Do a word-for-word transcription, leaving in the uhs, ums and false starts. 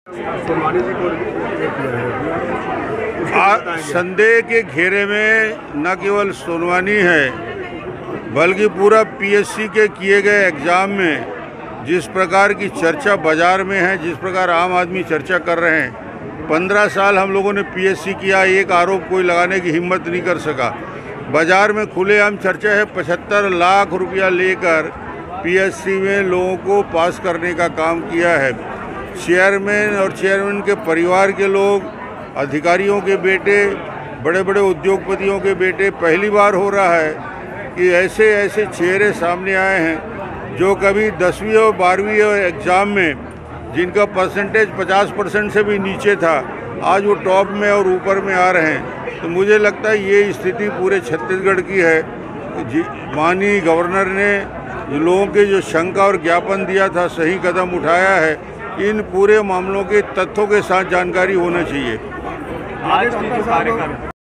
संदेह के घेरे में न केवल सोनवानी है बल्कि पूरा पीएससी के किए गए एग्ज़ाम में जिस प्रकार की चर्चा बाज़ार में है, जिस प्रकार आम आदमी चर्चा कर रहे हैं। पंद्रह साल हम लोगों ने पीएससी किया, एक आरोप कोई लगाने की हिम्मत नहीं कर सका। बाज़ार में खुलेआम चर्चा है, पचहत्तर लाख रुपया लेकर पीएससी में लोगों को पास करने का काम किया है। चेयरमैन और चेयरमैन के परिवार के लोग, अधिकारियों के बेटे, बड़े बड़े उद्योगपतियों के बेटे, पहली बार हो रहा है कि ऐसे ऐसे चेहरे सामने आए हैं जो कभी दसवीं और बारहवीं एग्ज़ाम में जिनका परसेंटेज पचास परसेंट से भी नीचे था, आज वो टॉप में और ऊपर में आ रहे हैं। तो मुझे लगता है ये स्थिति पूरे छत्तीसगढ़ की है। माननीय गवर्नर ने लोगों के जो शंका और ज्ञापन दिया था, सही कदम उठाया है। इन पूरे मामलों के तथ्यों के साथ जानकारी होना चाहिए। आज के जो कार्यक्रम